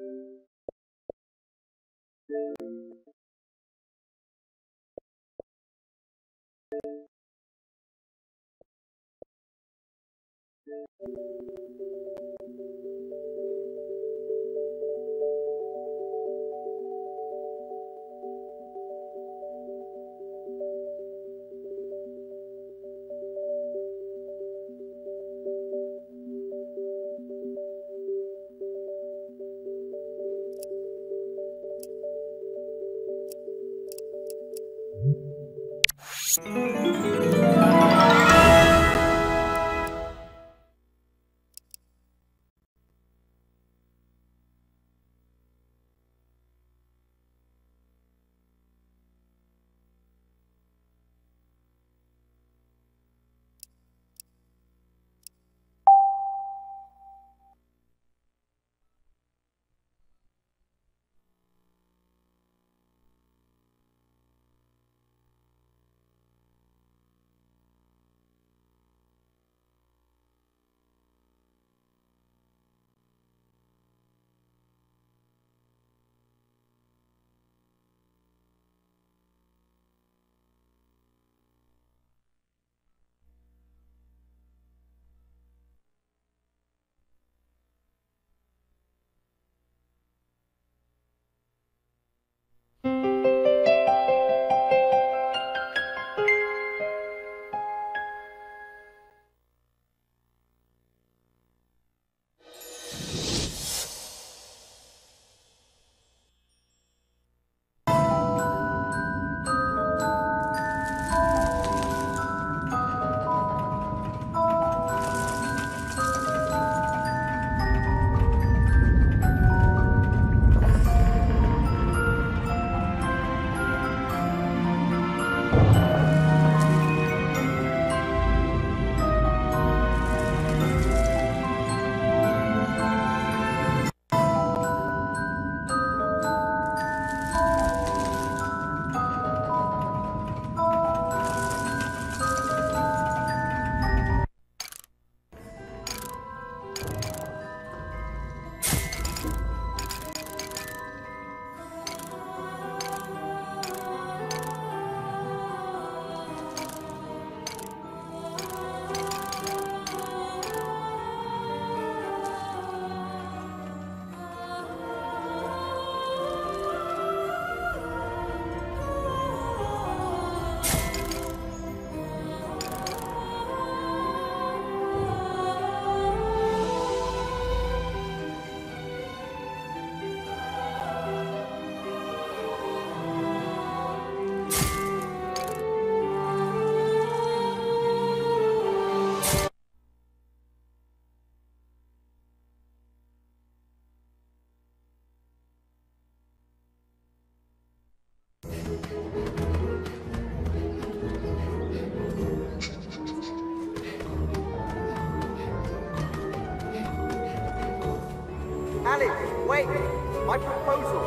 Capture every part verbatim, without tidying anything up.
Alice, wait! My proposal!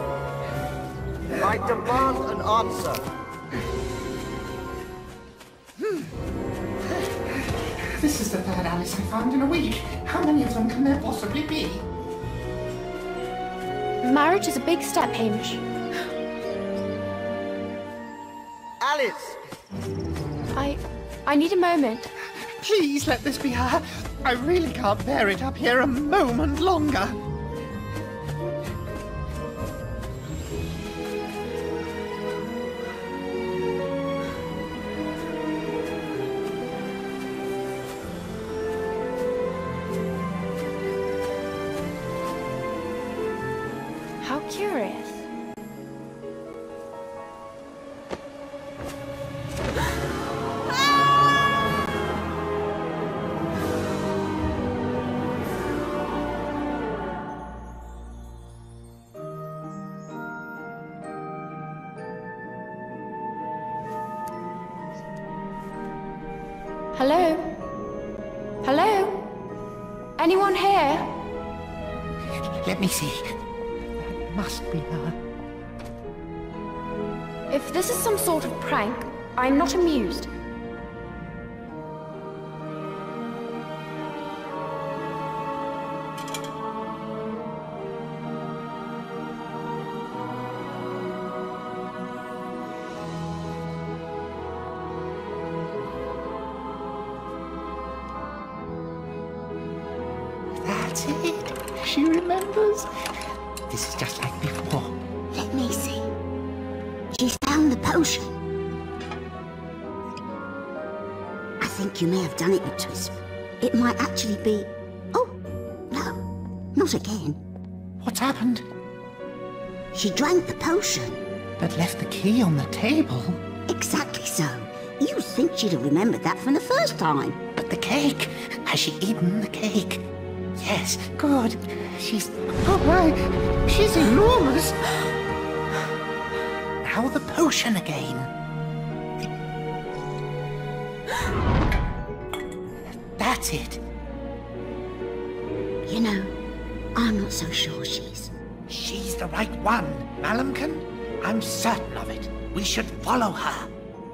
I demand an answer! Hmm. This is the third Alice I found in a week. How many of them can there possibly be? Marriage is a big step, Hamish. Alice! I... I need a moment. Please let this be her. I really can't bear it up here a moment longer. How curious. Hello? Hello? Anyone here? Let me see. Must be her. If this is some sort of prank, I'm not amused. That's it. She remembers. This is just like before. Let me see. She's found the potion. I think you may have done it with Twisp. It might actually be... Oh, no, not again. What's happened? She drank the potion. But left the key on the table. Exactly so. You think she'd have remembered that from the first time. But the cake? Has she eaten the cake? Yes, good. She's... Oh my, she's enormous. Now the potion again. That's it. You know, I'm not so sure she's... She's the right one, Malamkin. I'm certain of it. We should follow her.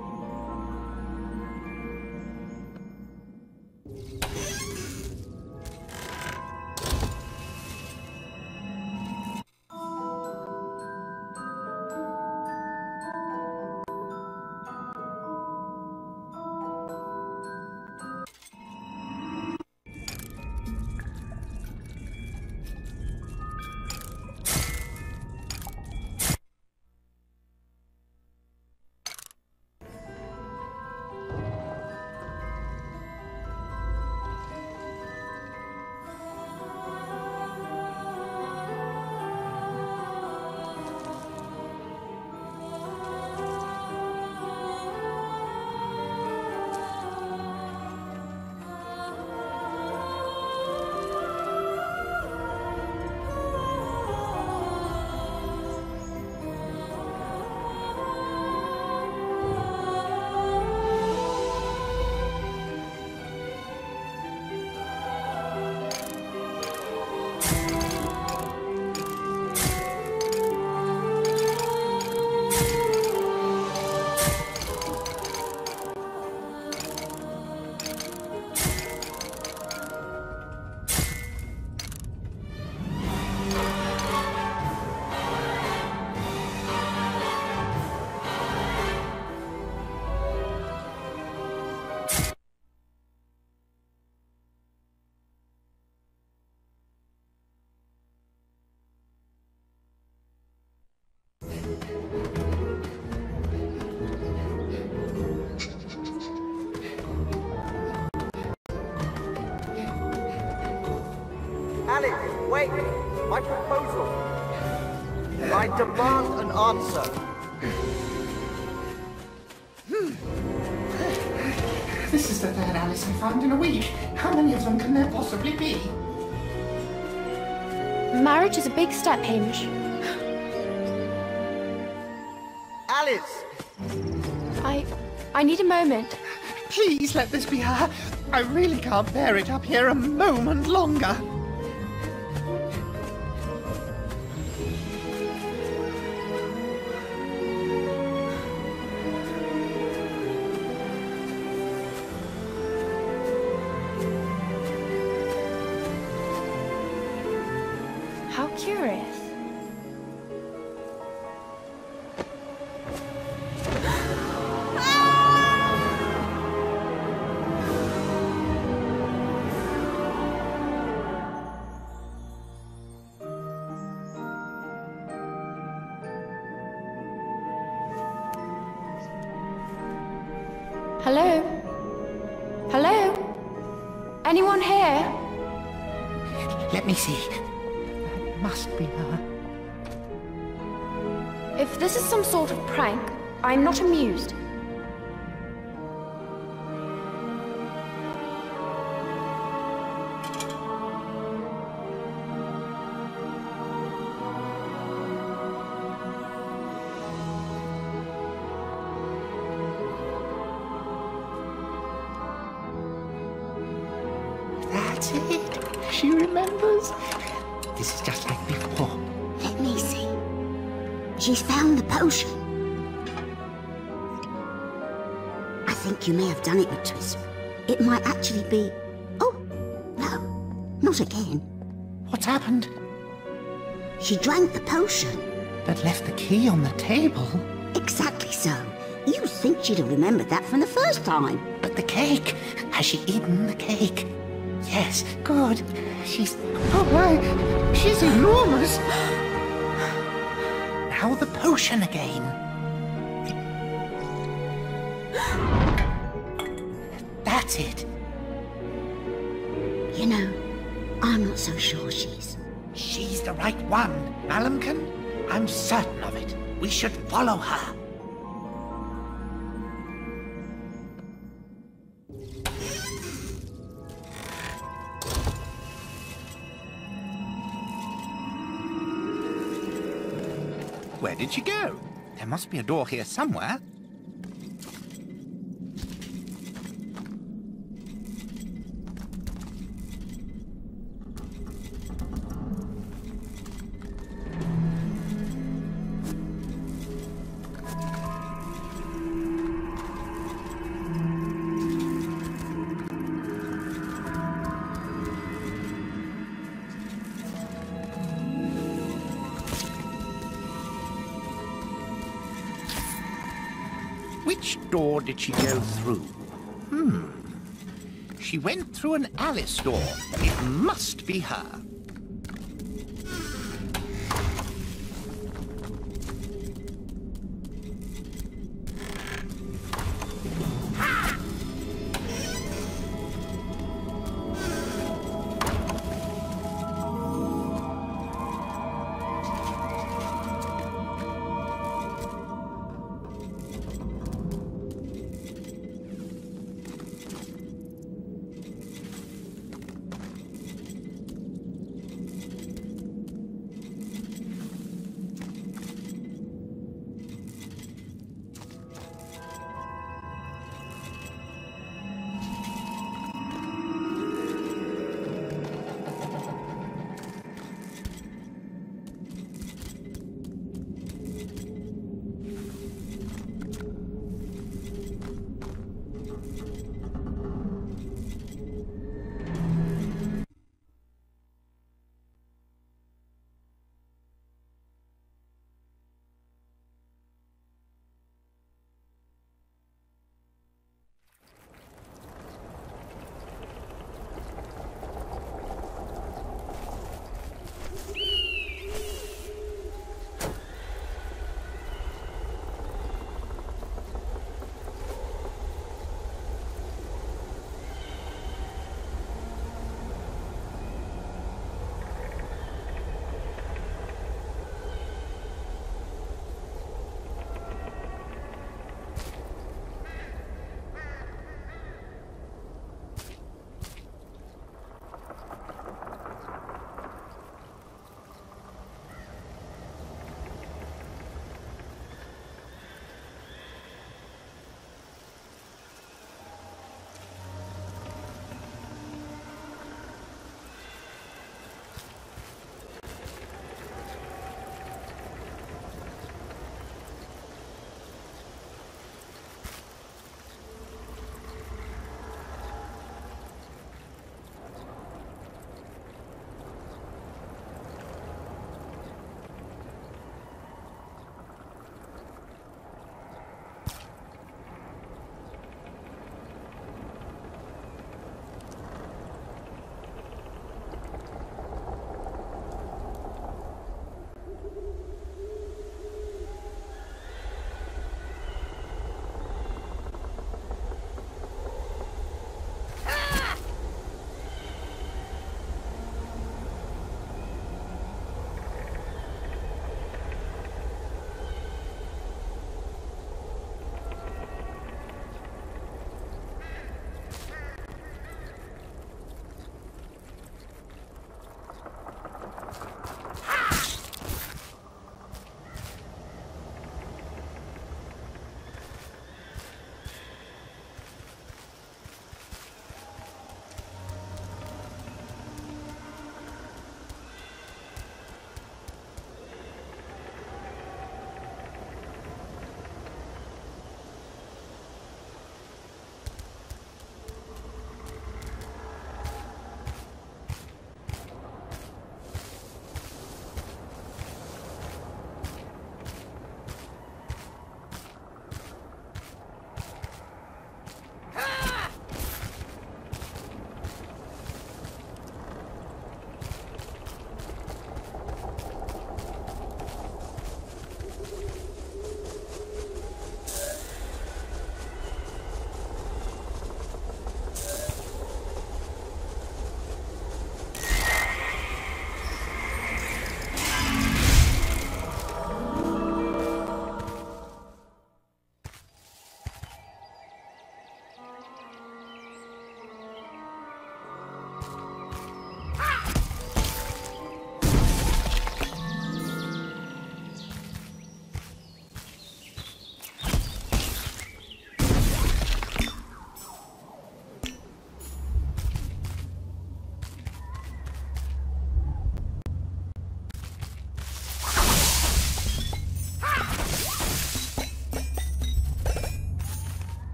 Alice, wait! My proposal! I demand an answer! This is the third Alice I found in a week. How many of them can there possibly be? Marriage is a big step, Hamish. Alice! I... I need a moment. Please let this be her. I really can't bear it up here a moment longer. How curious. Hello? Hello? Anyone here? Let me see. That must be her. If this is some sort of prank, I'm not amused. That's it. She remembers. This is just like before. Let me see. She's found the potion. I think you may have done it with Twisp. It might actually be... Oh, no, not again. What's happened? She drank the potion. But left the key on the table. Exactly so. You think she'd have remembered that from the first time. But the cake? Has she eaten the cake? Yes, good. She's... oh my, she's enormous. Now the potion again. That's it. You know, I'm not so sure she's... She's the right one, Malamkin. I'm certain of it. We should follow her. Where did she go? There must be a door here somewhere. Which door did she go through? Hmm. She went through an Alice door. It must be her.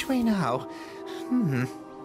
Which way now? Hmm.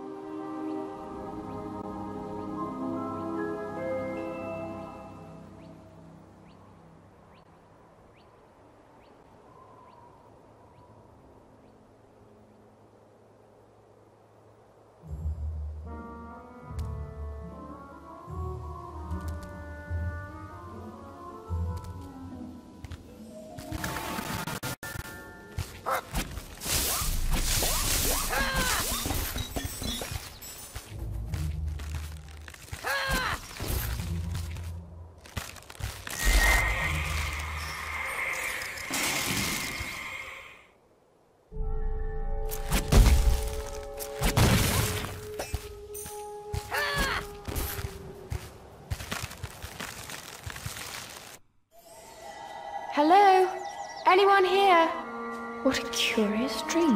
Hello? Anyone here? What a curious dream.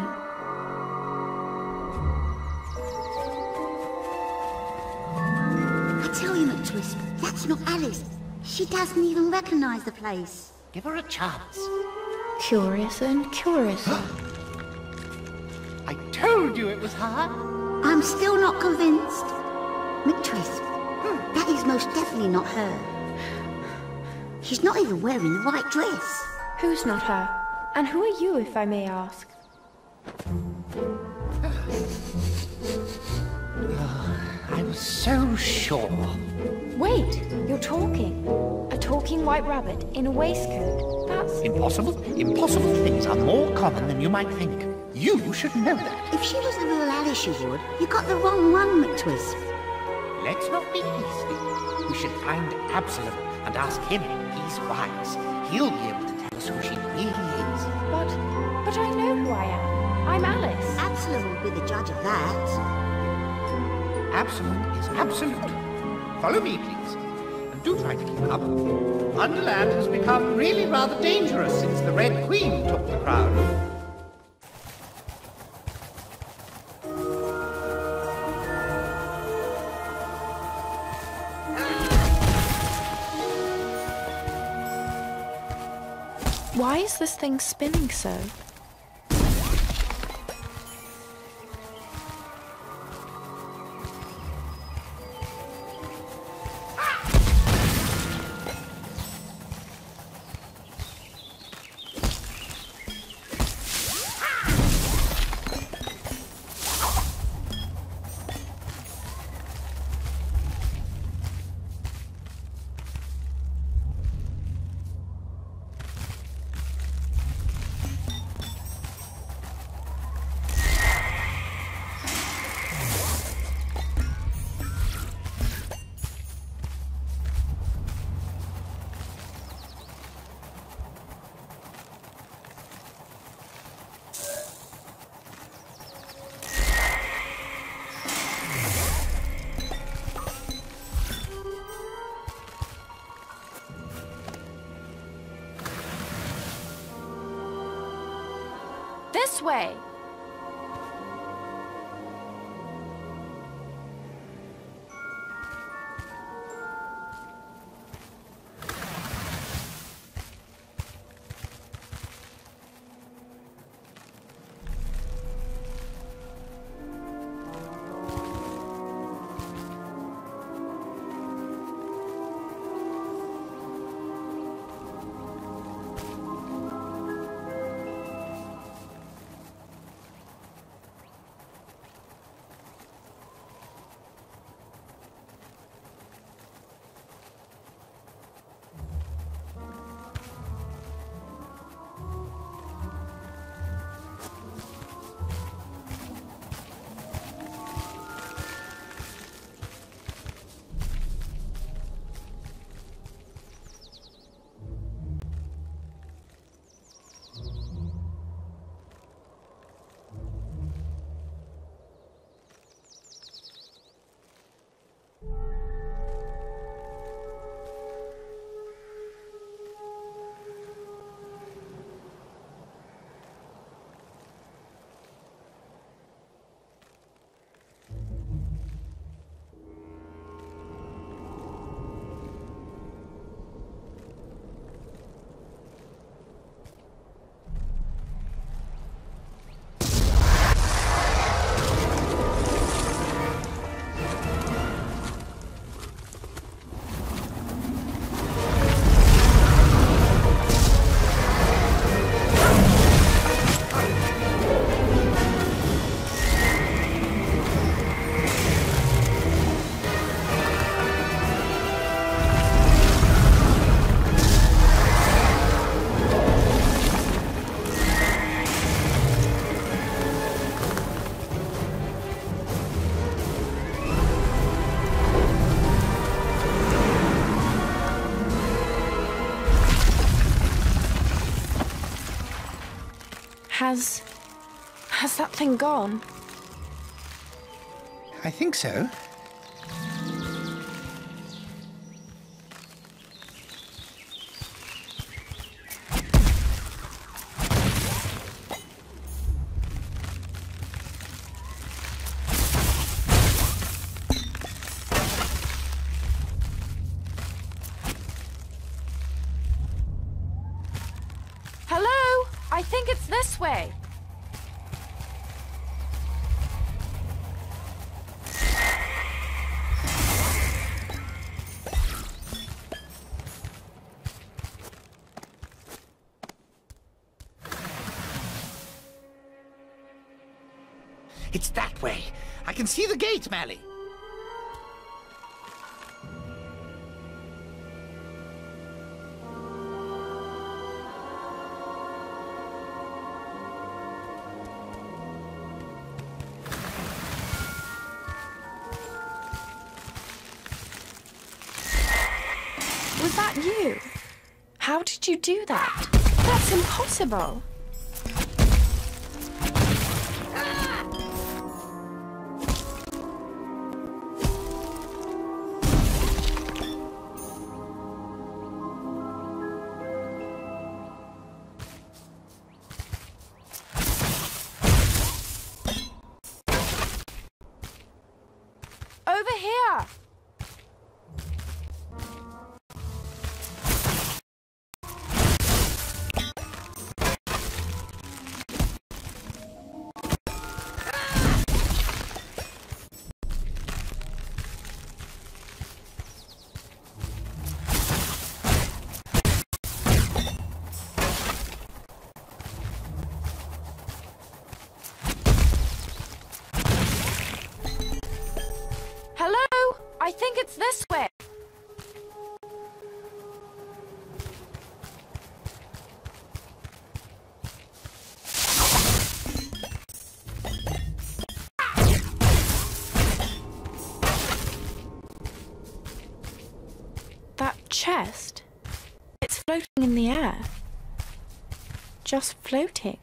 I tell you, McTwist, that's not Alice. She doesn't even recognize the place. Give her a chance. Curiouser and curiouser. I told you it was her. I'm still not convinced. McTwist, that is most definitely not her. She's not even wearing the right dress. Who's not her? And who are you, if I may ask? I was so sure. Wait, you're talking. A talking white rabbit in a waistcoat. That's... Impossible? Impossible things are more common than you might think. You should know that. If she was the real Alice, you would. You got the wrong one, McTwist. Let's not be hasty. We should find Absalom and ask him. He's wise. He'll be able to tell us who she really is. But... but I know who I am. I'm Alice. Absalom will be the judge of that. Absalom is absolute. Follow me, please. And do try to keep cover. Underland has become really rather dangerous since the Red Queen took the crown. Why is this thing spinning so? This way! Has... has that thing gone? I think so. Hello? I think it's this way. It's that way. I can see the gate, Mally. Was that you? How did you do that? That's impossible. Over here! Hello? I think it's this way. That chest, it's floating in the air. Just floating.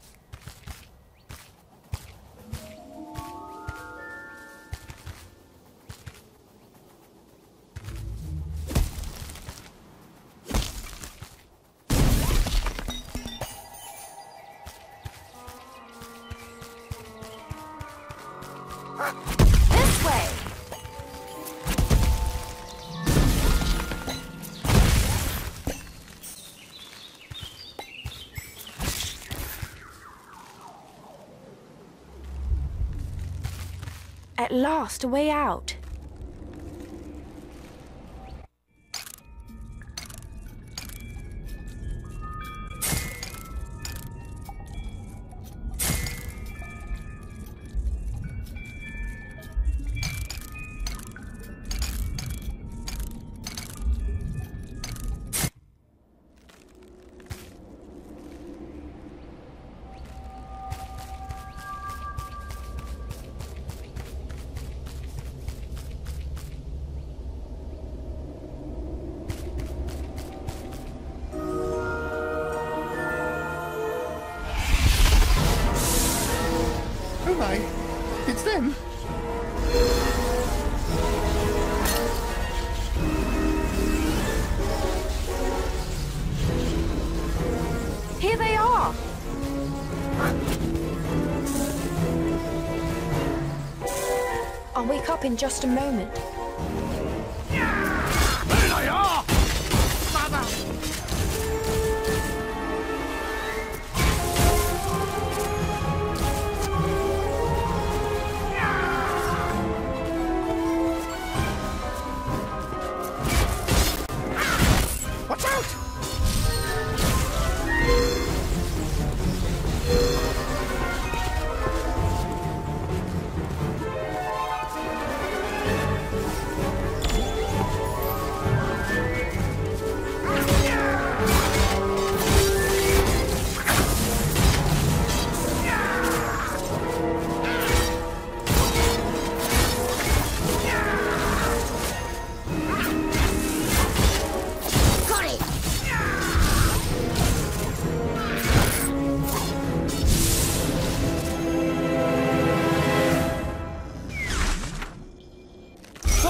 This way! At last, a way out. Oh my, it's them. Here they are! I'll wake up in just a moment. There they are! Mother! Watch out!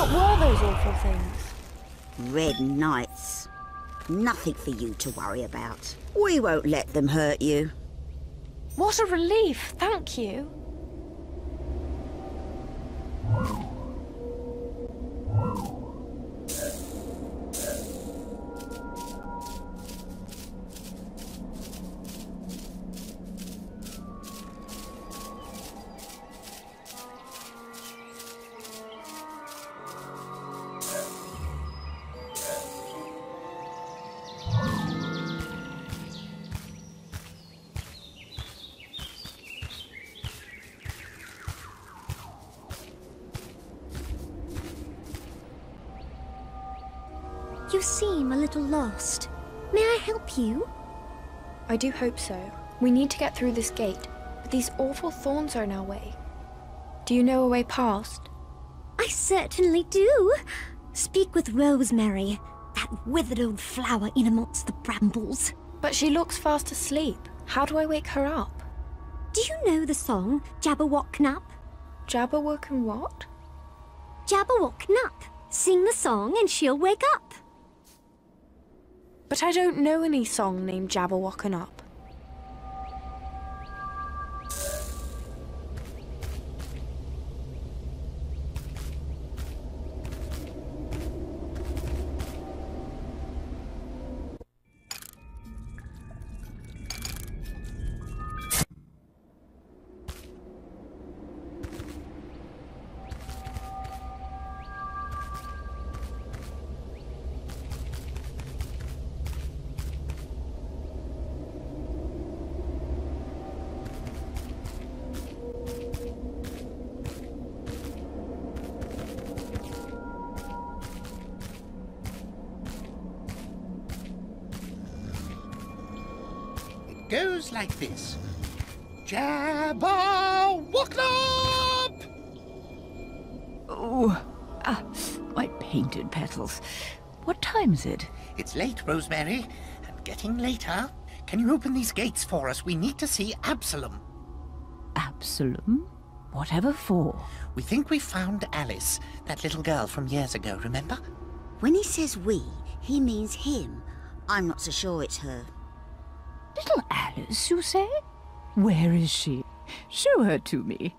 What were those awful things? Red Knights. Nothing for you to worry about. We won't let them hurt you. What a relief, thank you. You seem a little lost. May I help you? I do hope so. We need to get through this gate, but these awful thorns are in our way. Do you know a way past? I certainly do. Speak with Rosemary, that withered old flower in amongst the brambles. But she looks fast asleep. How do I wake her up? Do you know the song Jabberwock Knup? Jabberwock and what? Jabberwock Knup. Sing the song and she'll wake up. But I don't know any song named Jabberwock and Up. Goes like this. Jabberwock Knup! Oh, ah, my painted petals. What time is it? It's late, Rosemary, and getting later. Can you open these gates for us? We need to see Absalom. Absalom? Whatever for? We think we found Alice, that little girl from years ago, remember? When he says we, he means him. I'm not so sure it's her. Little Alice, you say? Where is she? Show her to me.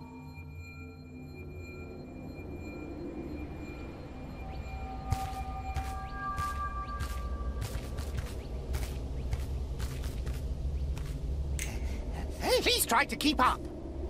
Hey, please try to keep up.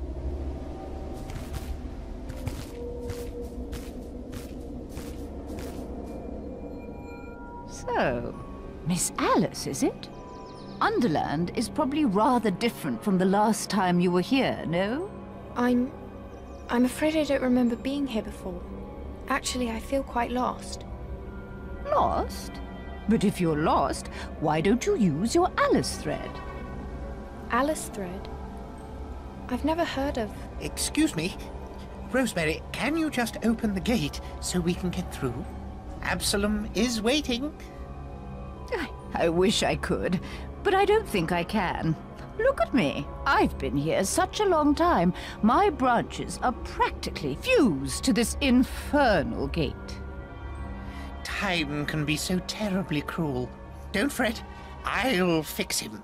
So, Miss Alice, is it? Underland is probably rather different from the last time you were here, no? I'm... I'm afraid I don't remember being here before. Actually, I feel quite lost. Lost? But if you're lost, why don't you use your Alice thread? Alice thread? I've never heard of... Excuse me. Rosemary, can you just open the gate so we can get through? Absalom is waiting. I, I wish I could, but I don't think I can. Look at me. I've been here such a long time. My branches are practically fused to this infernal gate. Time can be so terribly cruel. Don't fret. I'll fix him.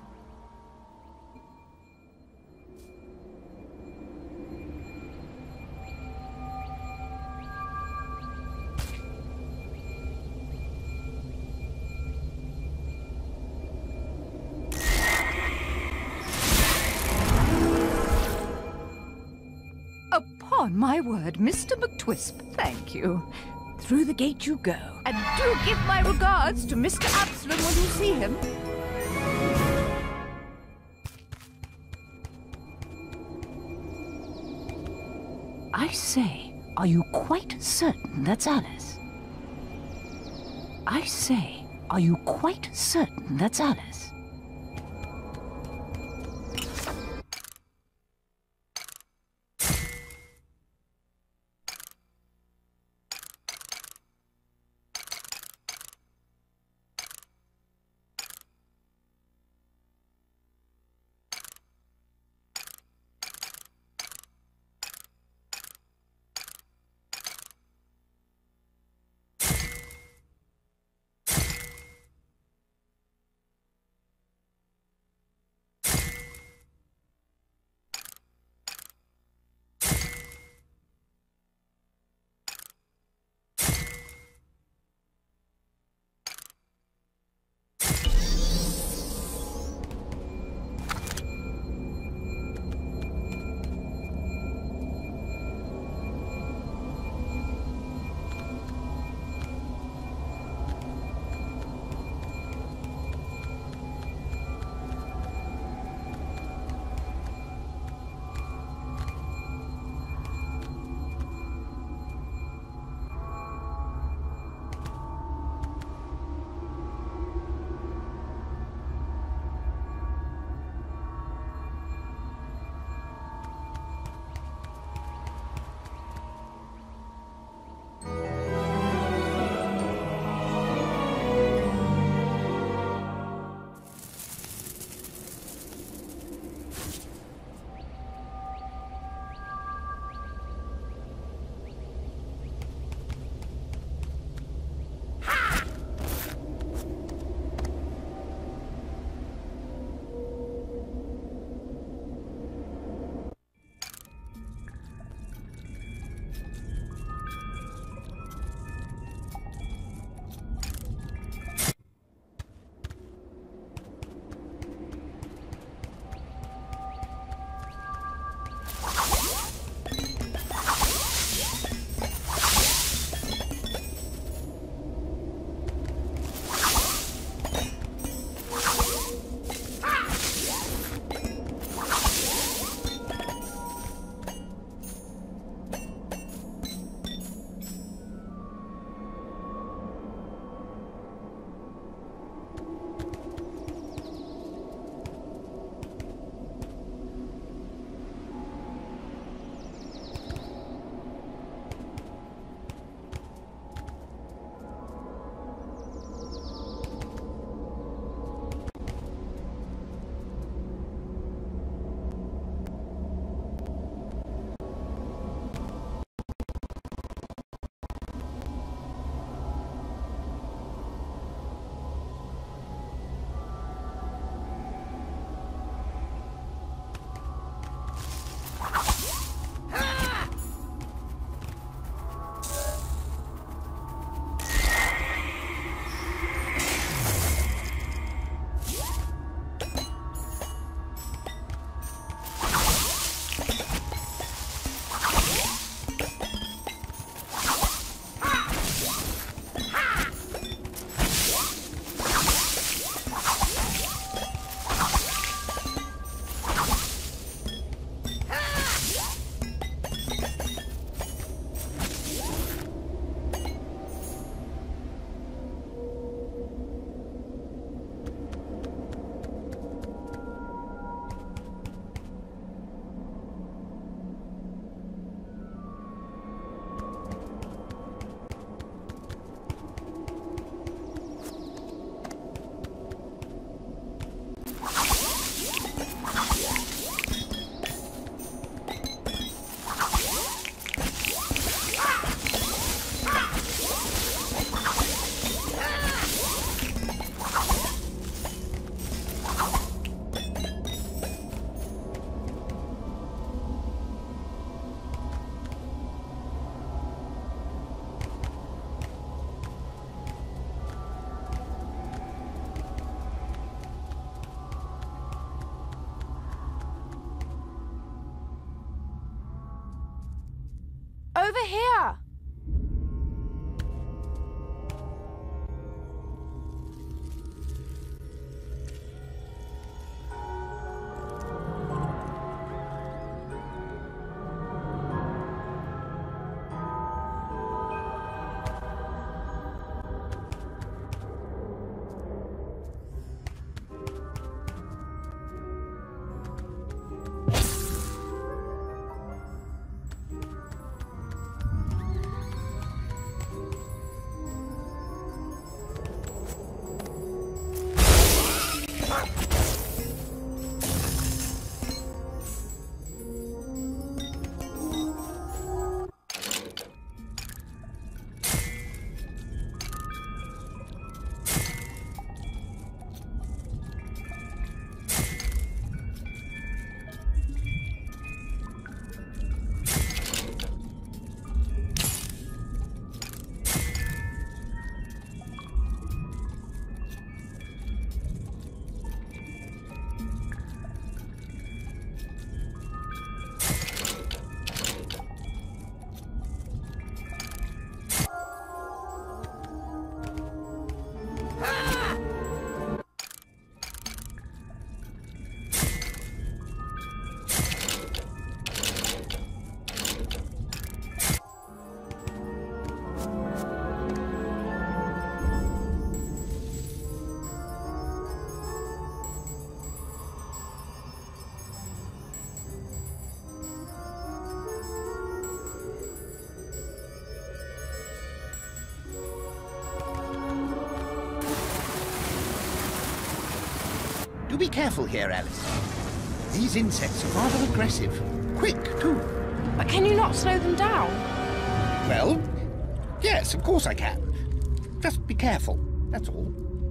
Upon my word, Mister McTwisp, thank you. Through the gate you go. And do give my regards to Mister Absalom when you see him. I say, are you quite certain that's Alice? I say, are you quite certain that's Alice? Over here! Do be careful here, Alice. These insects are rather aggressive. Quick, too. But can you not slow them down? Well, yes, of course I can. Just be careful, that's all.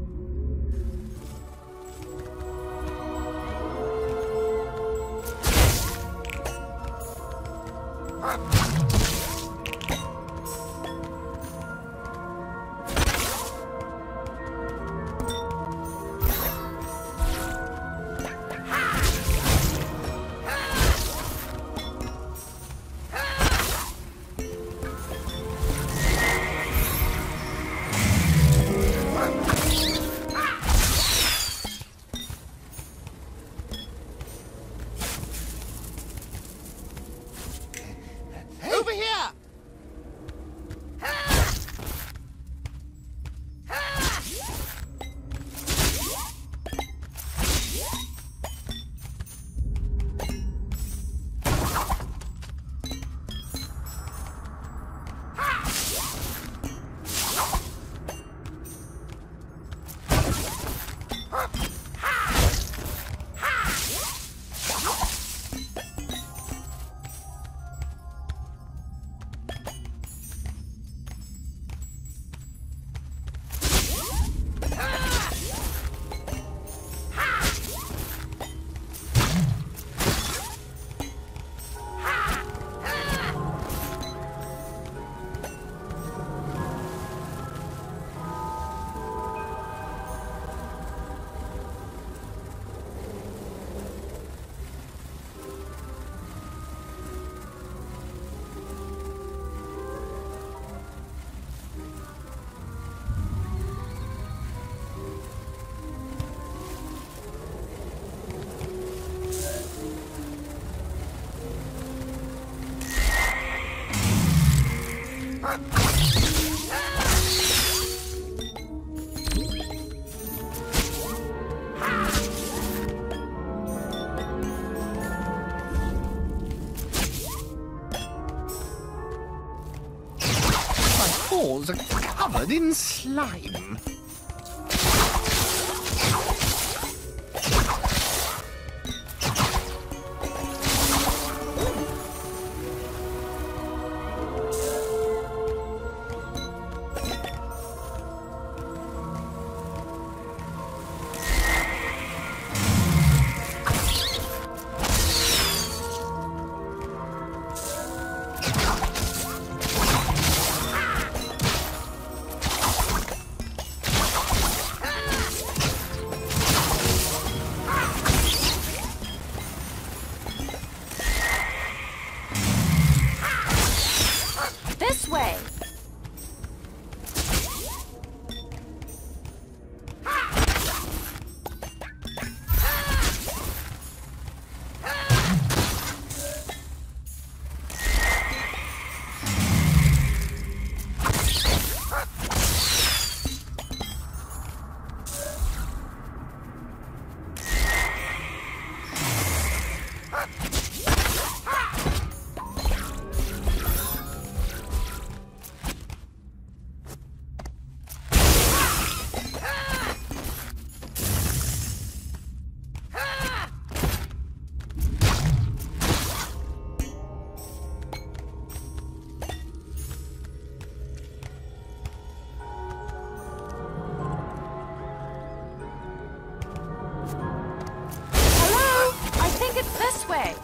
Paws are covered in slime. way. This way.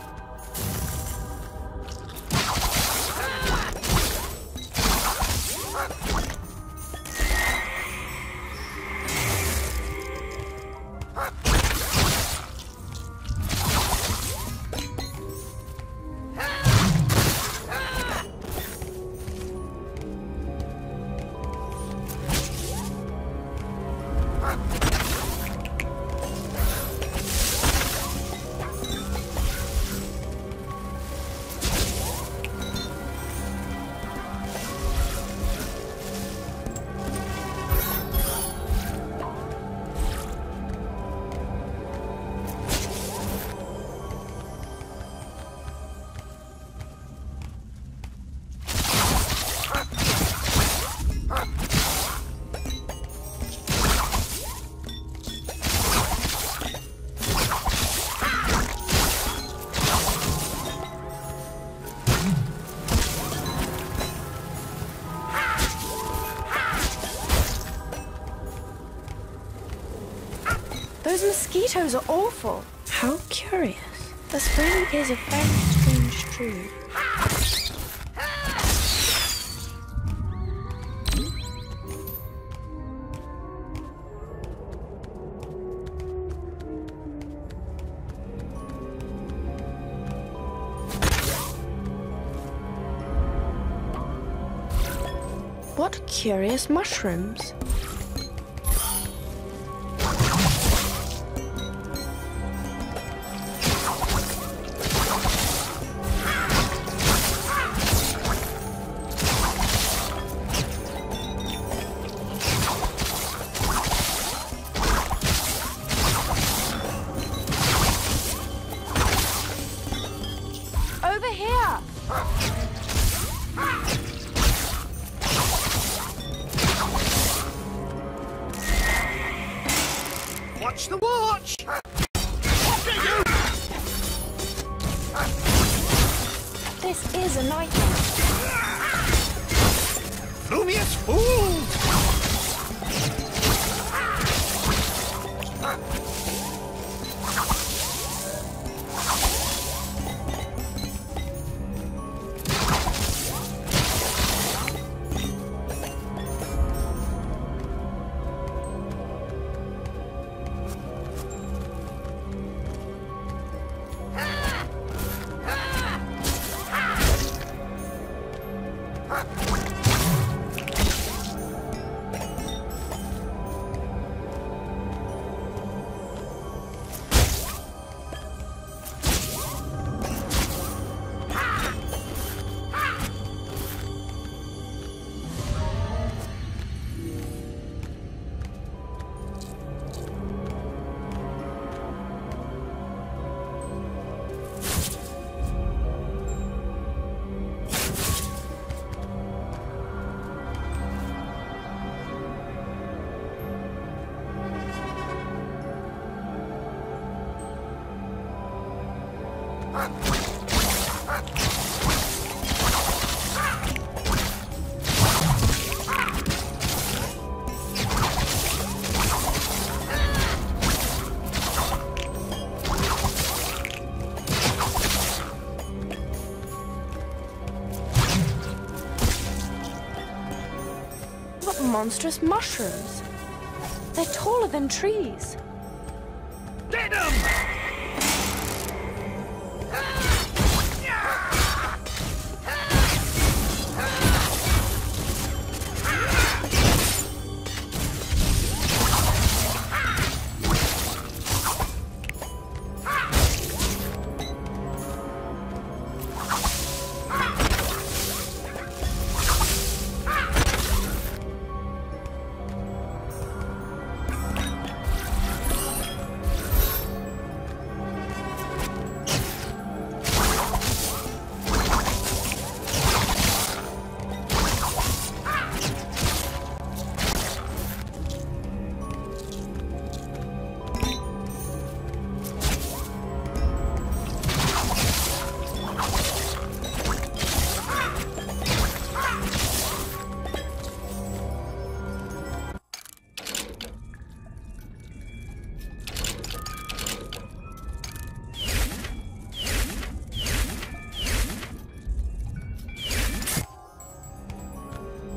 Those mosquitoes are awful. How curious. This really is a very strange tree. What curious mushrooms. Over here! Watch the watch! This is a nightmare. Lumious fools! What monstrous mushrooms! They're taller than trees. Get 'em!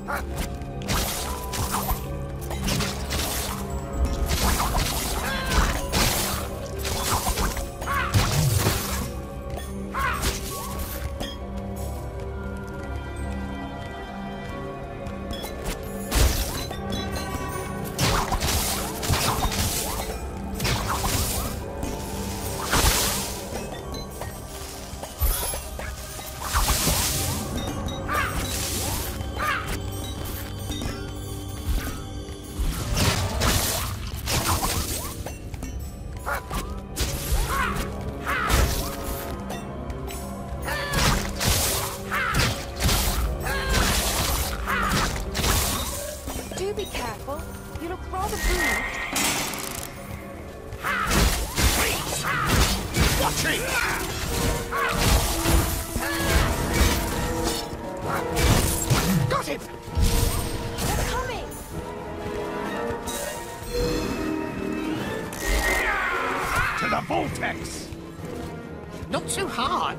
Vortex! Not so hard!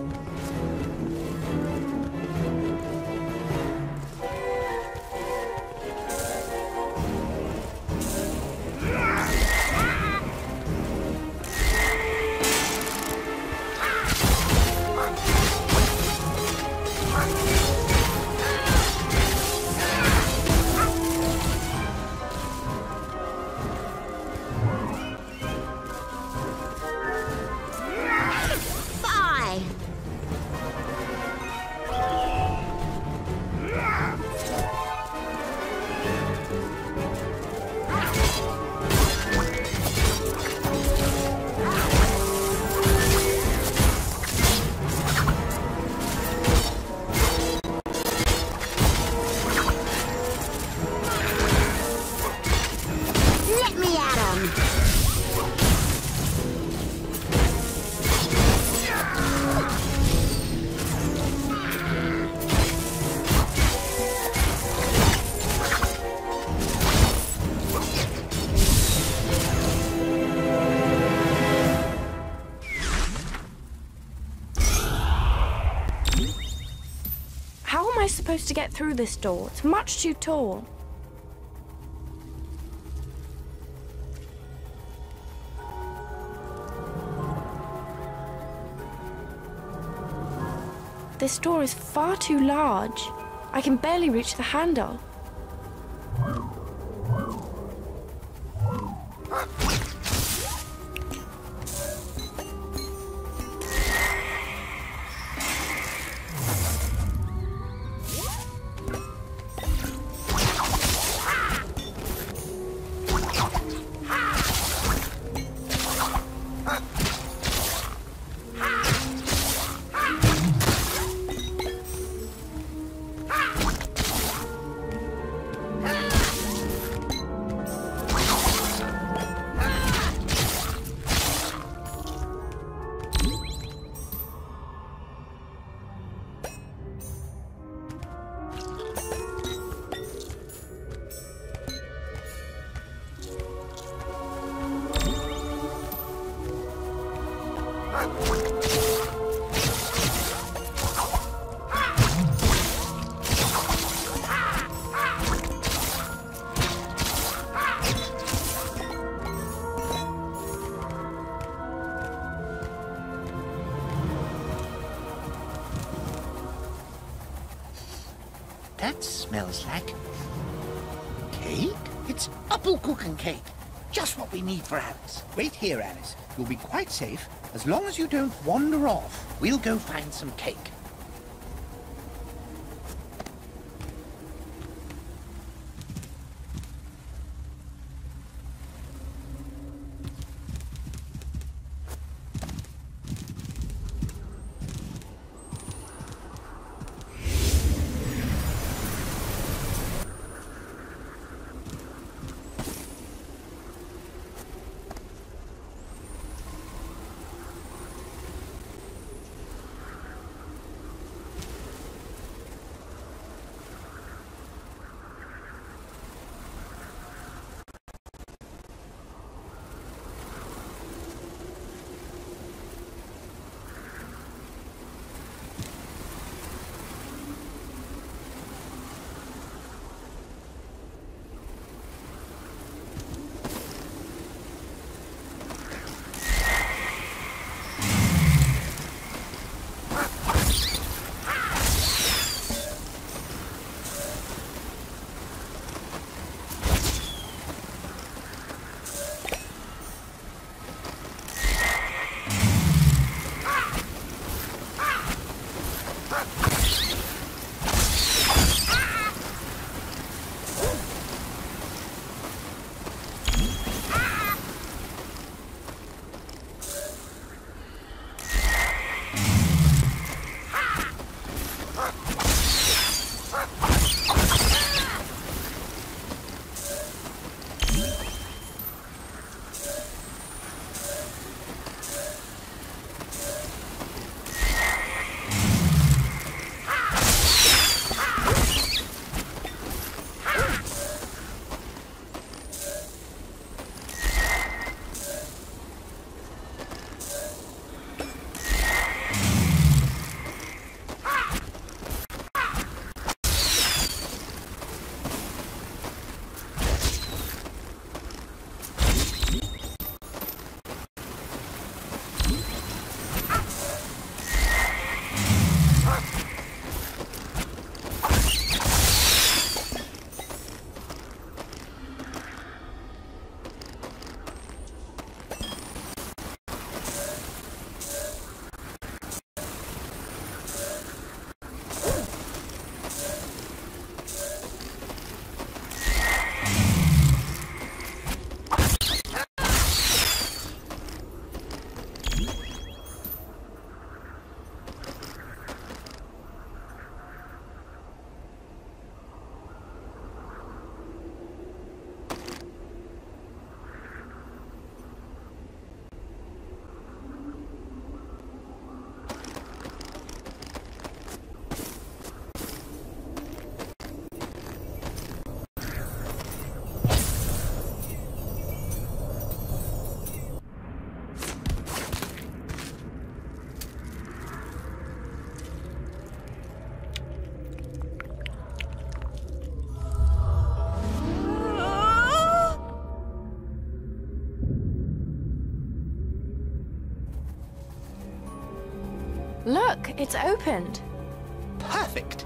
Supposed to get through this door. It's much too tall. This door is far too large. I can barely reach the handle. That smells like cake. It's apple cooking cake. Just what we need for Alice. Wait here, Alice. You'll be quite safe as long as you don't wander off. We'll go find some cake. Look, it's opened. Perfect.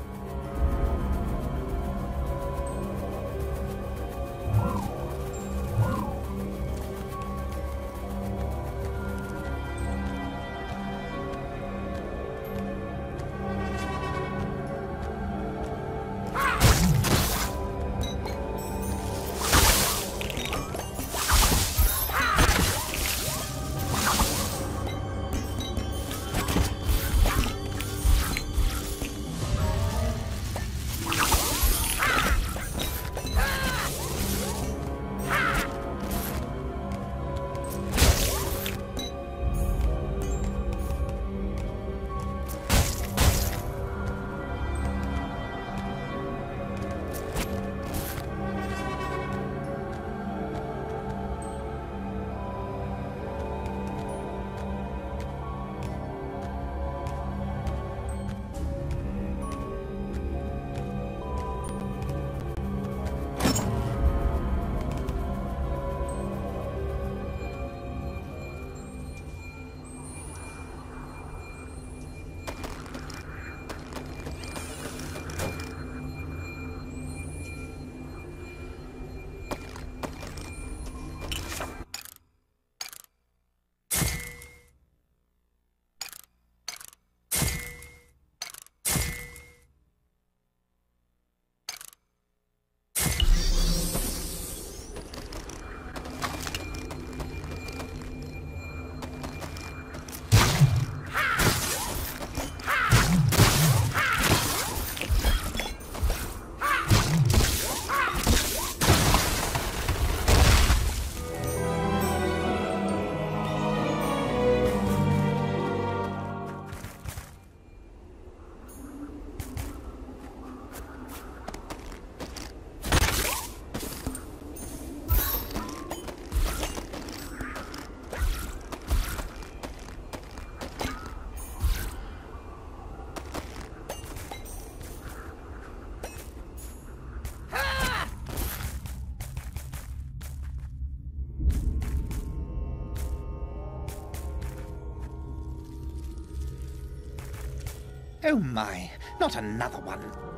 Oh my, not another one.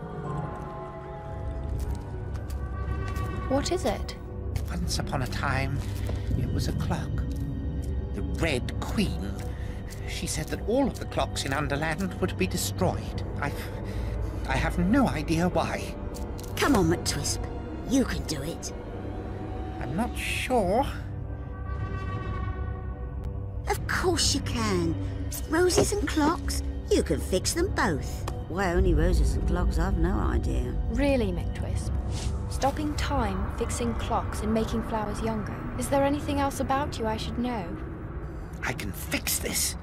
What is it? Once upon a time, it was a clock. The Red Queen. She said that all of the clocks in Underland would be destroyed. I... I have no idea why. Come on, McTwisp. You can do it. I'm not sure. Of course you can. Roses and clocks, you can fix them both. Why only roses and clocks, I've no idea. Really, McTwisp? Stopping time, fixing clocks, and making flowers younger. Is there anything else about you I should know? I can fix this.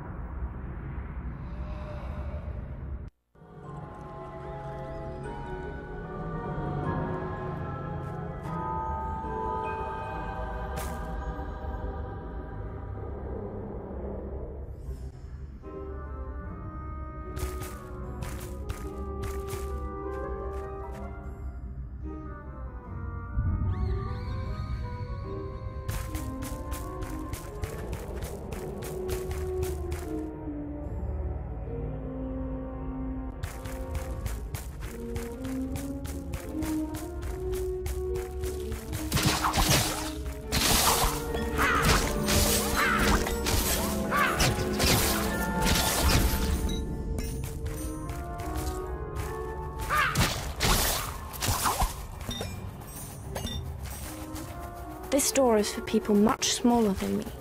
This door is for people much smaller than me.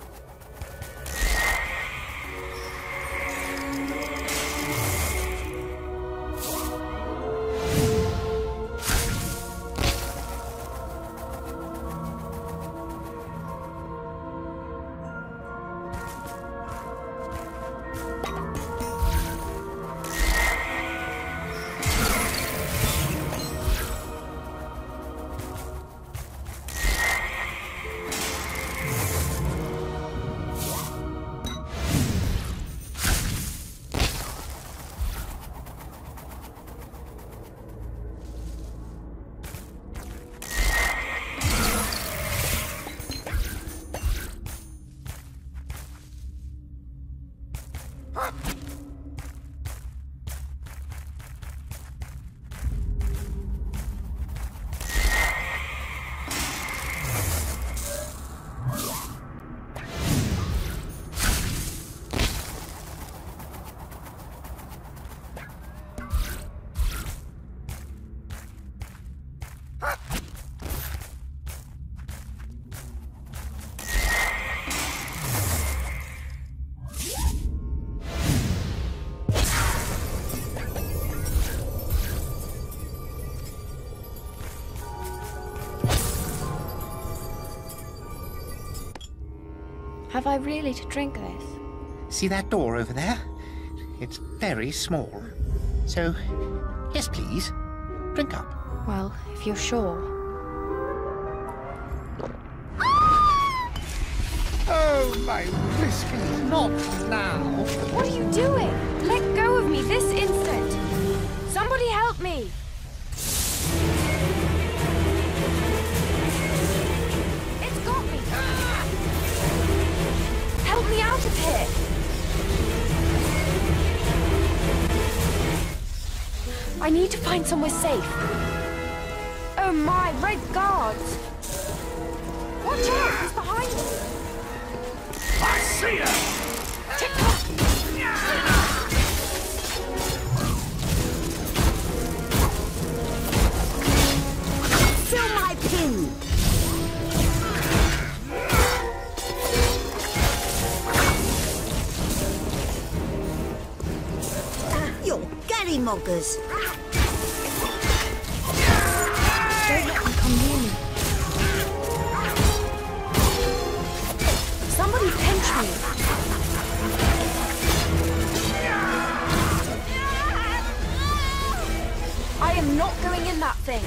Have I really to drink this? See that door over there? It's very small. So, yes please, drink up. Well, if you're sure. Oh, my whiskey, not now. What are you doing? Let go of me this instant! Somebody help me! It's got me! Help me out of here! I need to find somewhere safe. Oh my, red guards! Watch out, he's behind me! I see her! Tick-tock! Fill my pin! You're gallymoggers! Don't let them come near me. Somebody pinch me! I am not going in that thing!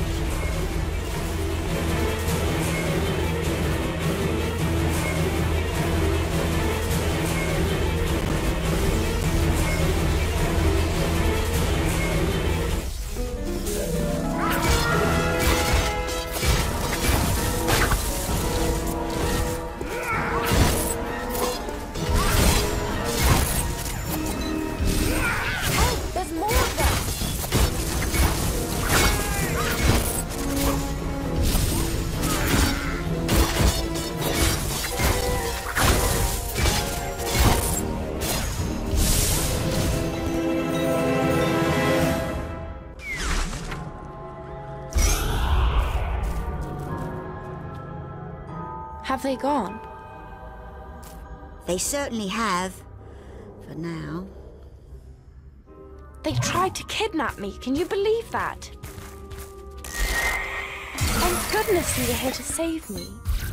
Have they gone? They certainly have. For now. They tried to kidnap me, can you believe that? Thank goodness you were here to save me.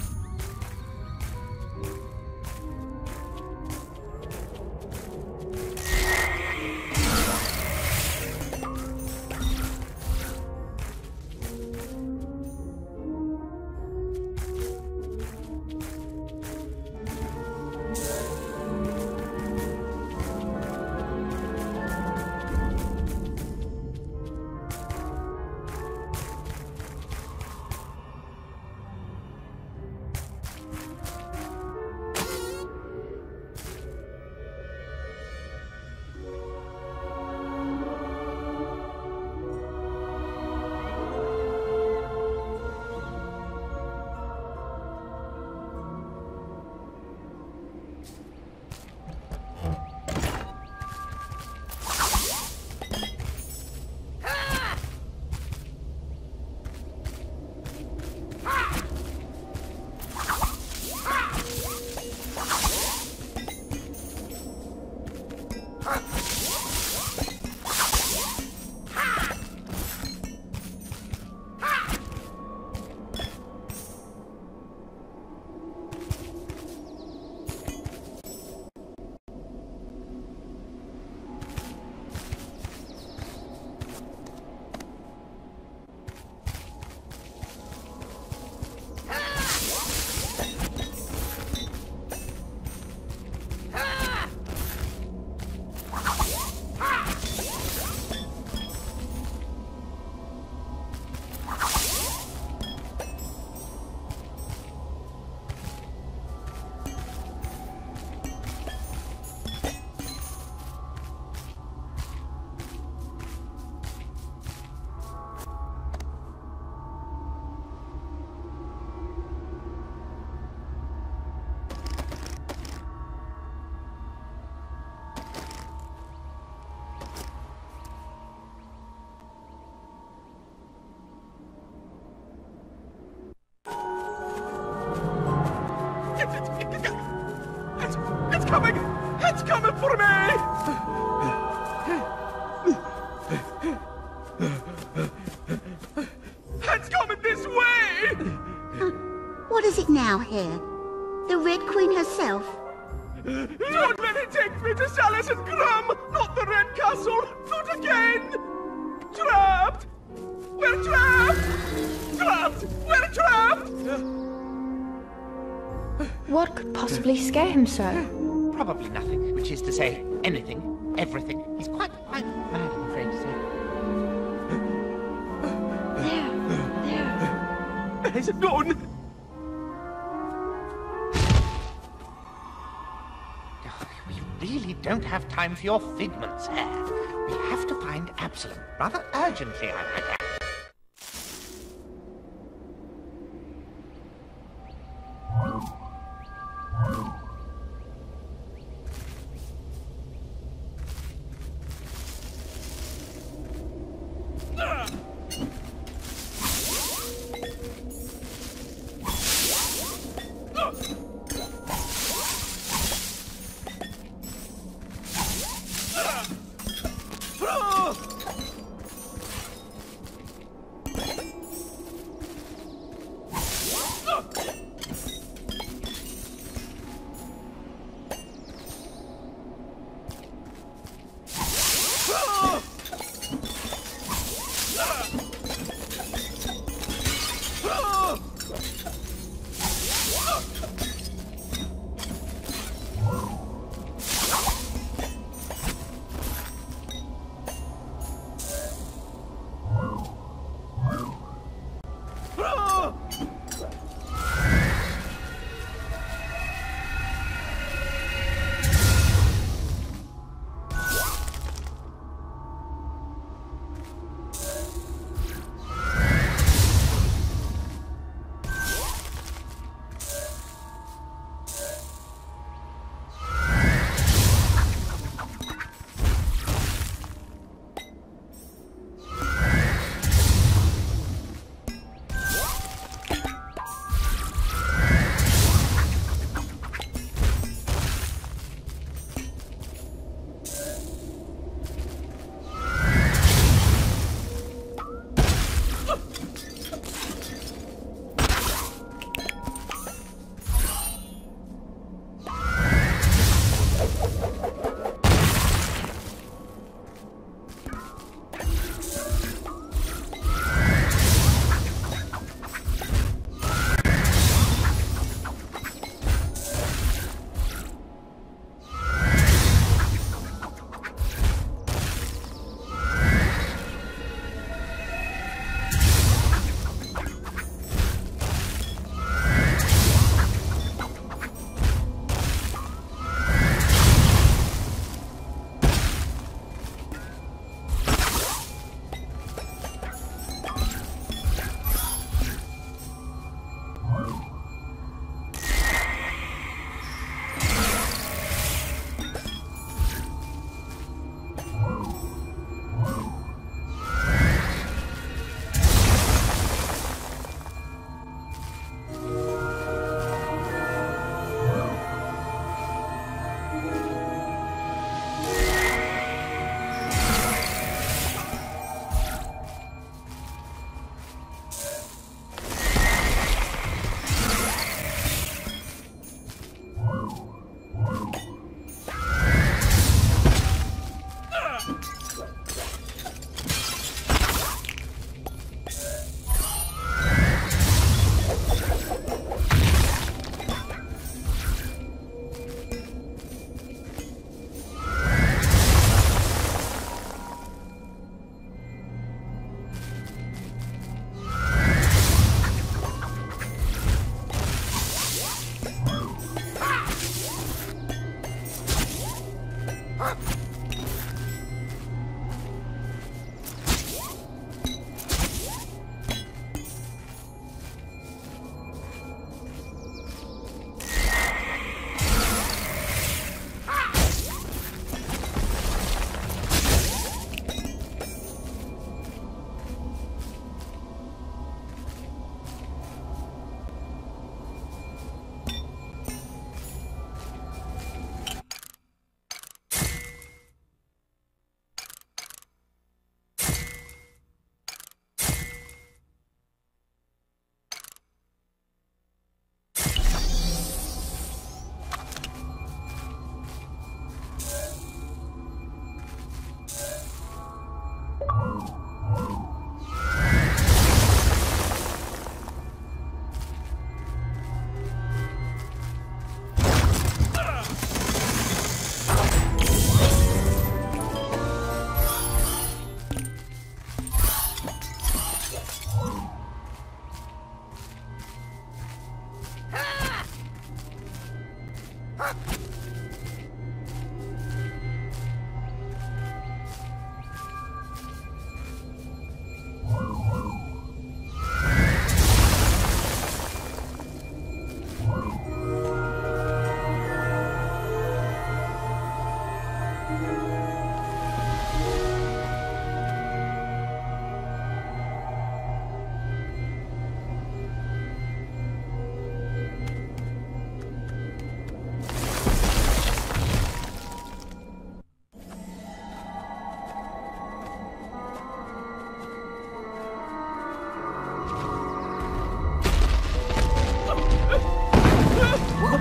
It's, it's coming! It's coming for me! It's coming this way! What is it now, Hare? The Red Queen herself? Don't let it take me to Chalice and Grum! Not the Red Castle! Not again! Trapped! We're trapped! Trapped! We're trapped! What could possibly scare him so? Probably nothing, which is to say, anything, everything. He's quite, quite mad, I'm afraid to say. There, there. There's none! We really don't have time for your figments, Hare. We have to find Absalom, rather urgently, I might add.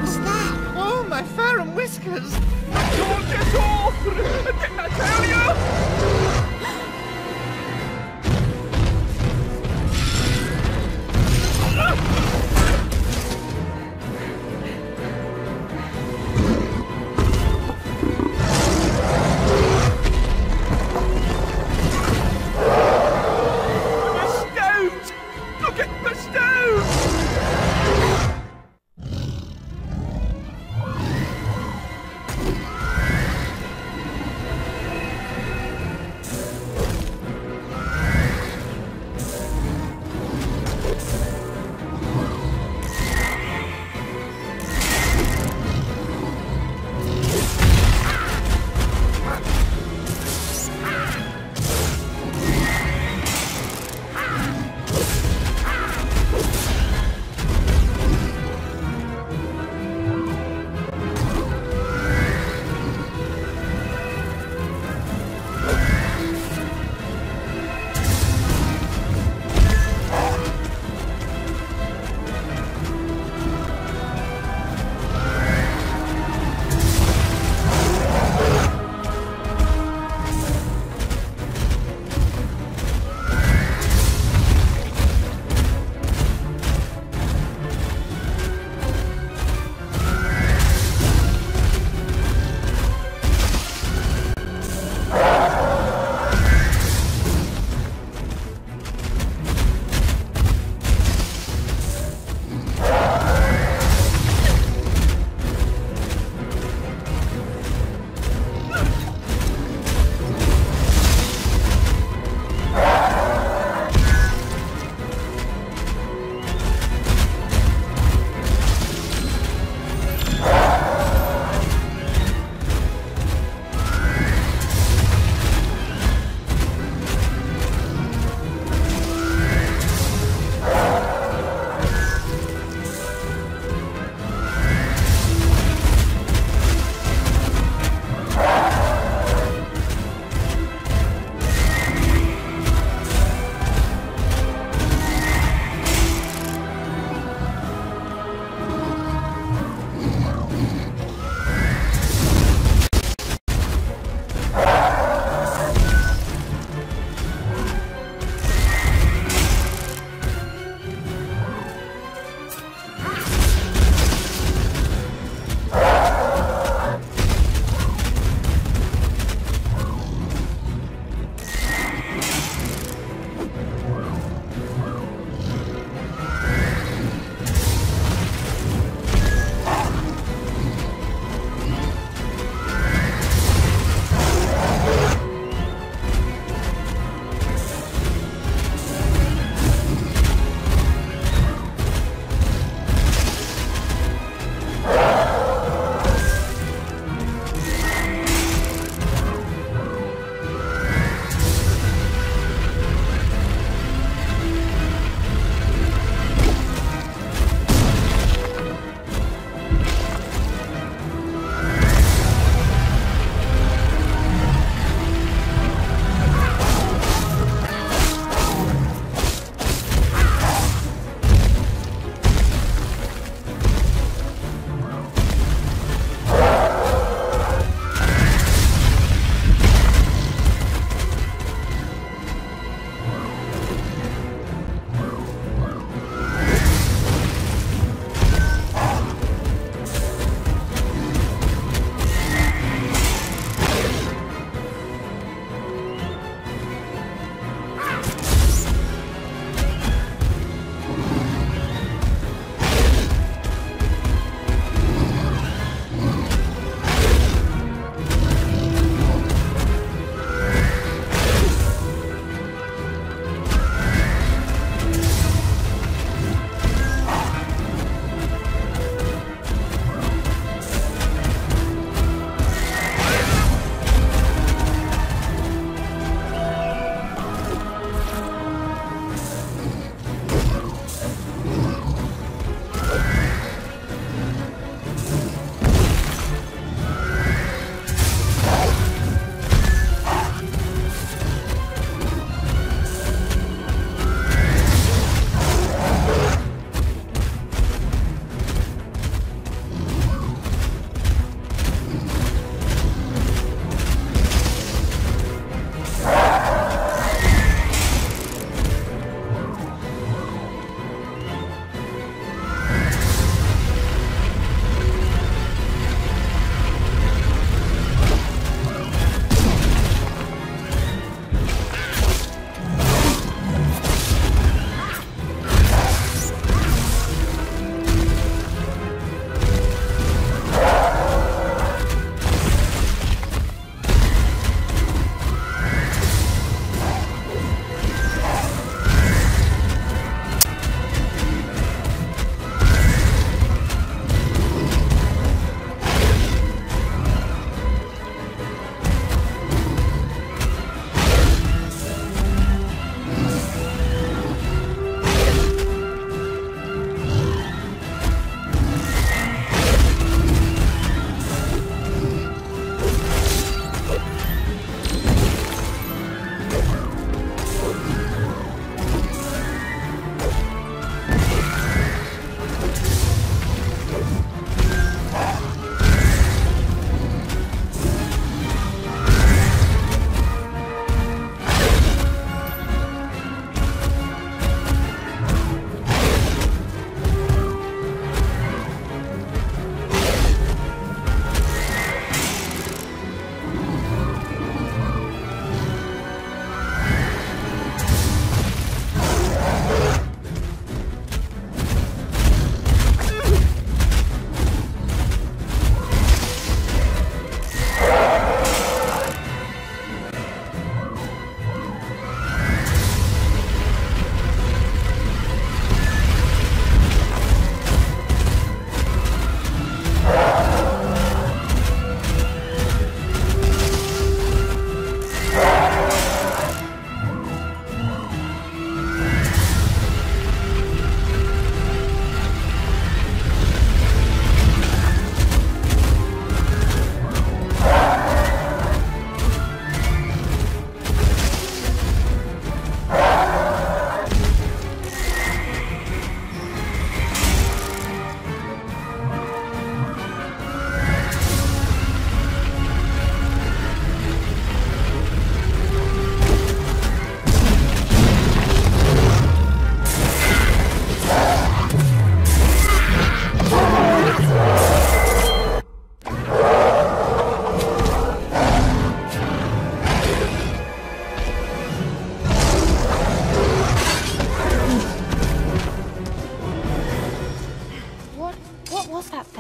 was that? Oh, my fur and whiskers! Don't get off! Didn't I tell you? The stones! Look at the stones!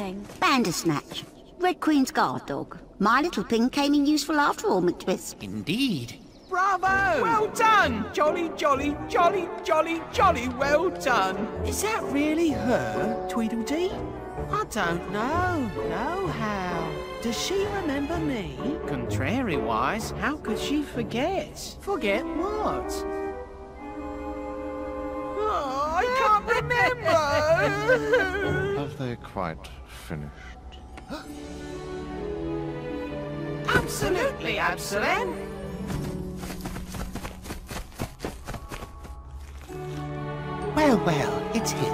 thing? Bandersnatch. Red Queen's guard dog. My little thing came in useful after all, McTwist. Indeed. Bravo! Well done! Jolly, jolly, jolly, jolly, jolly well done. Is that really her, Tweedledee? I don't know. No how. Does she remember me? Contrary-wise, how could she forget? Forget what? Oh, I can't remember! Have they quite finished? Absolutely, Absalom! Well, well, it's him.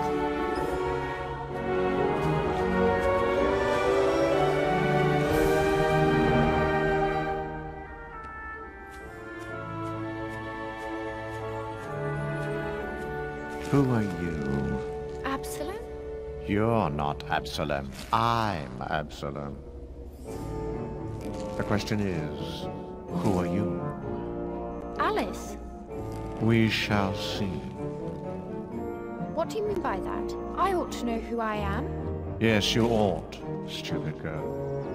Who are you? Absalom? You're not Absalom. I'm Absalom. The question is, who are you? Alice? We shall see. What do you mean by that? I ought to know who I am. Yes, you ought, stupid girl.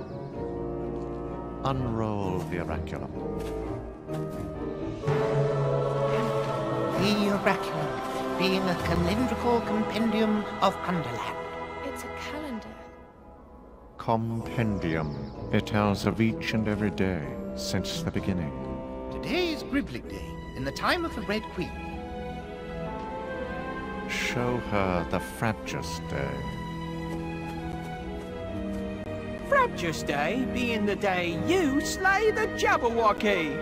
Unroll the oraculum. The oraculum, being a calendrical compendium of Underland. It's a calendar. Compendium. It tells of each and every day since the beginning. Today is Griblig Day, in the time of the Red Queen. Show her the Frabjous Day. Frabjous Day being the day you slay the Jabberwocky.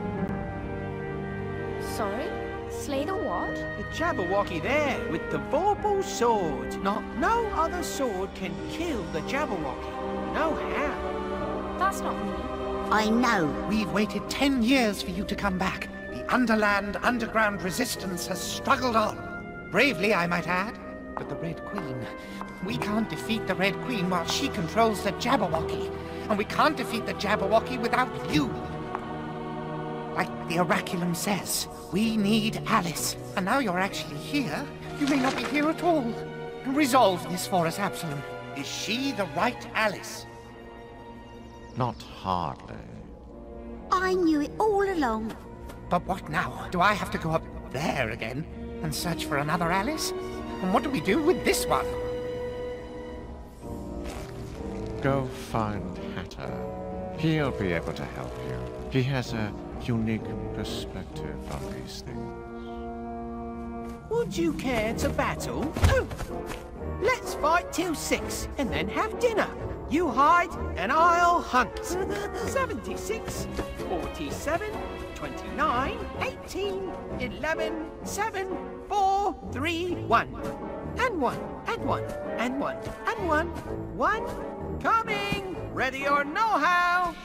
Sorry? Slay the what? The Jabberwocky there with the vorpal sword. Not no other sword can kill the Jabberwocky. No how. That's not me. I know. We've waited ten years for you to come back. The Underland Underground Resistance has struggled on. Bravely, I might add. But the Red Queen... We can't defeat the Red Queen while she controls the Jabberwocky. And we can't defeat the Jabberwocky without you. Like the oraculum says, we need Alice. And now you're actually here, you may not be here at all. Resolve this for us, Absalom. Is she the right Alice? Not hardly. I knew it all along. But what now? Do I have to go up there again and search for another Alice? And what do we do with this one? Go find Hatter. He'll be able to help you. He has a unique perspective on these things. Would you care to battle? Oh. Let's fight till six and then have dinner. You hide and I'll hunt. seventy-six, forty-seven, twenty-nine, eighteen, eleven, seven, four, three, one. And one, and one, and one, and one, one. Coming! Ready or no how?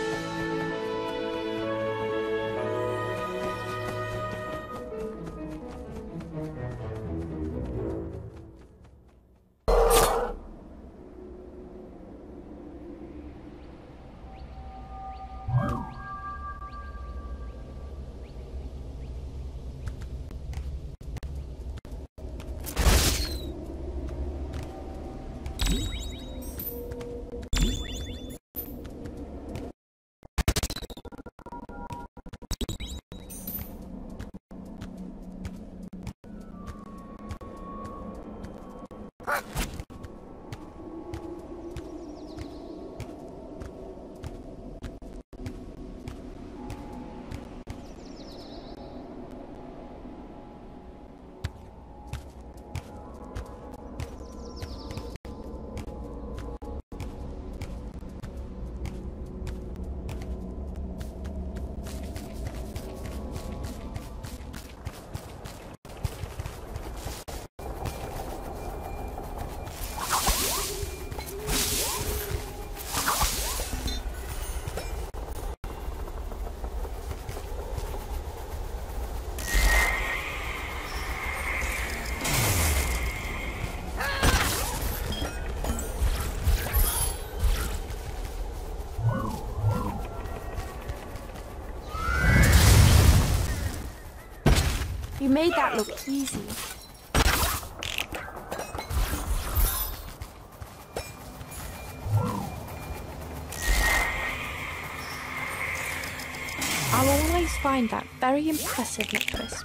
You made that look easy. I'll always find that very impressive, McTwisp.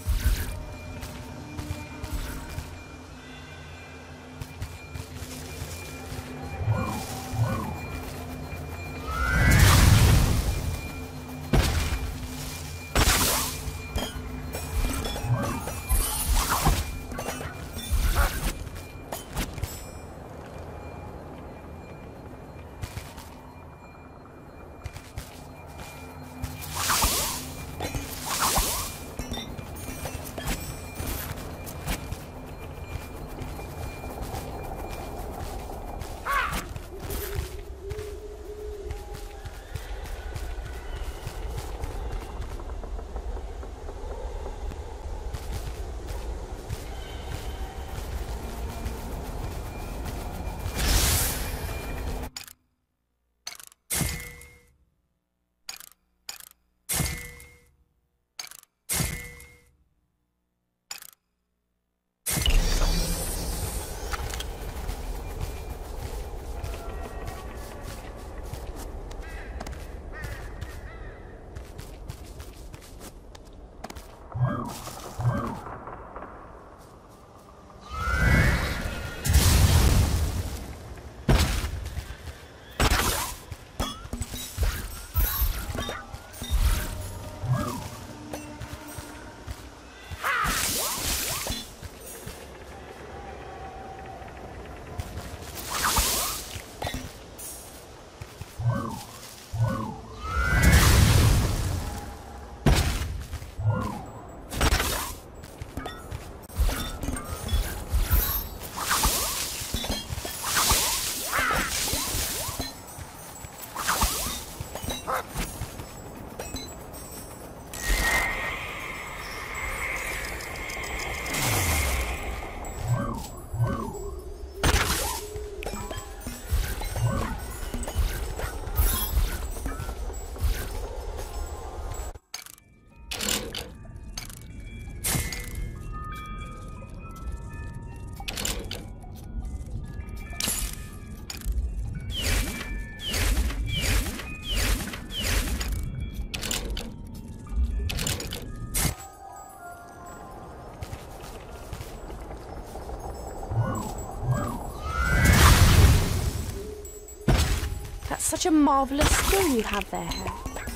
Such a marvellous skill you have there, Harry.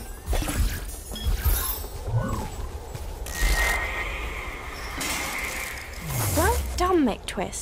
Well done, McTwisp.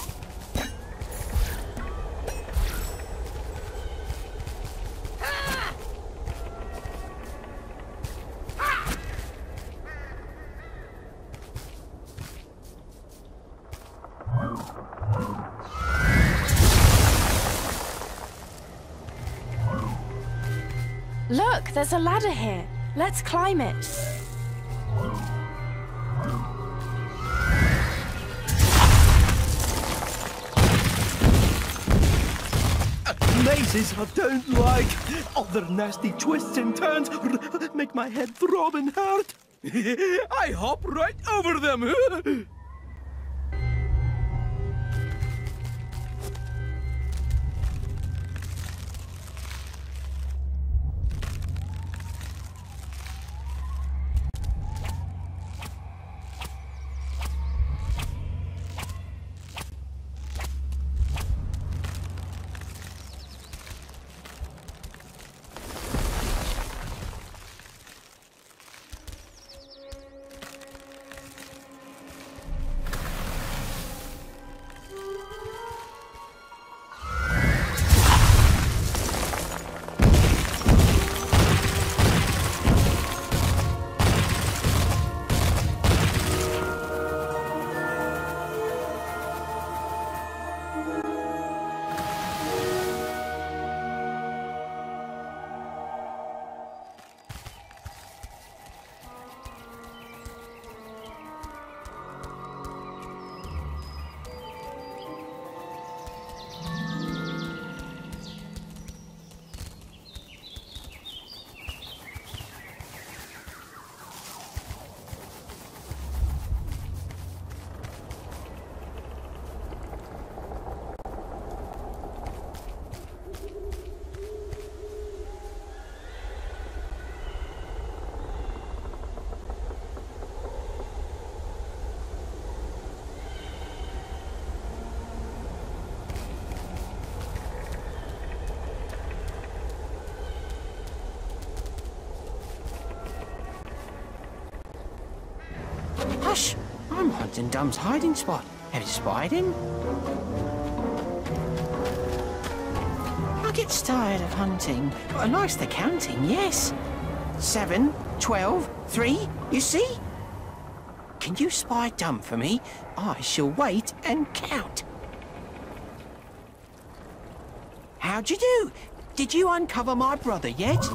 Look, there's a ladder here. Let's climb it. Mazes I don't like. All their nasty twists and turns make my head throb and hurt. I hop right over them. gosh! I'm hunting Dum's hiding spot. Have you spied him? I get tired of hunting, but I likes the counting, yes. Seven, twelve, three, you see? Can you spy Dum for me? I shall wait and count. How'd you do? Did you uncover my brother yet?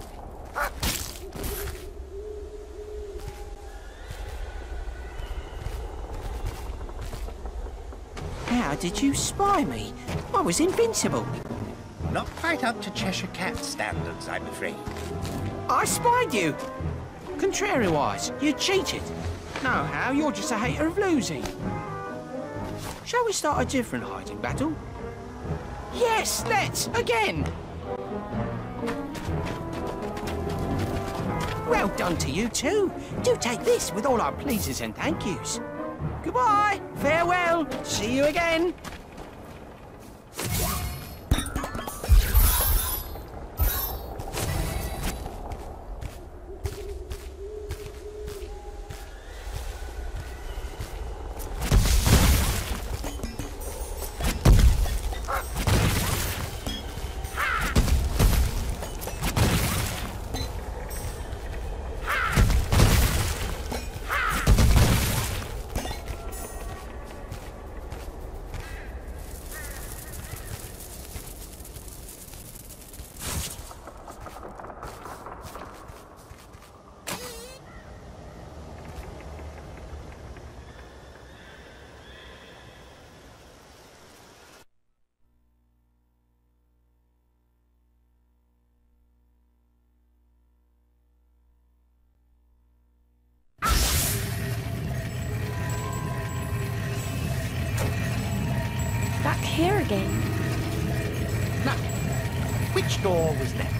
How did you spy me? I was invincible. Not quite up to Cheshire Cat standards, I'm afraid. I spied you. Contrary-wise, you cheated. No, Hal, you're just a hater of losing. Shall we start a different hiding battle? Yes, let's! Again! Well done to you too. Do take this with all our pleases and thank yous. Goodbye, farewell, see you again. Back here again. Now, which door was next?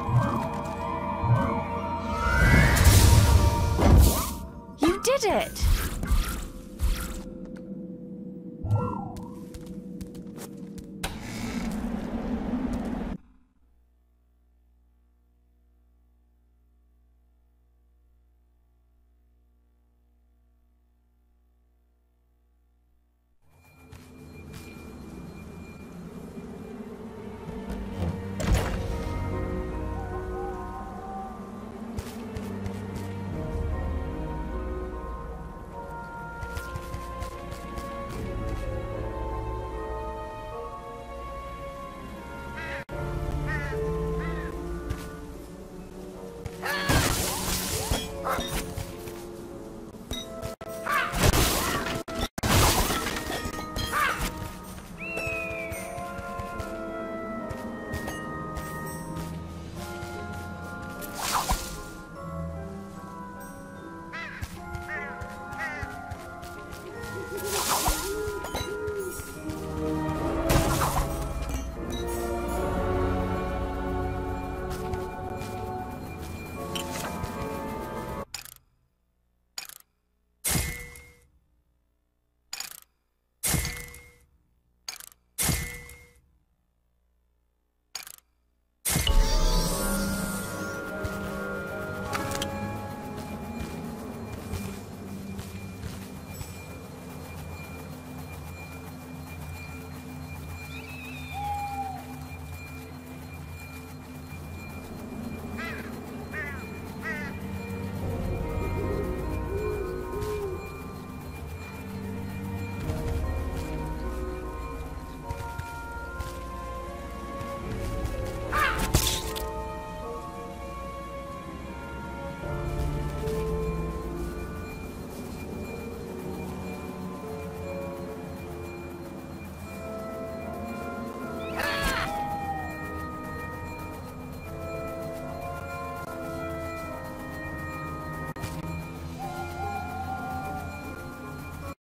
You did it!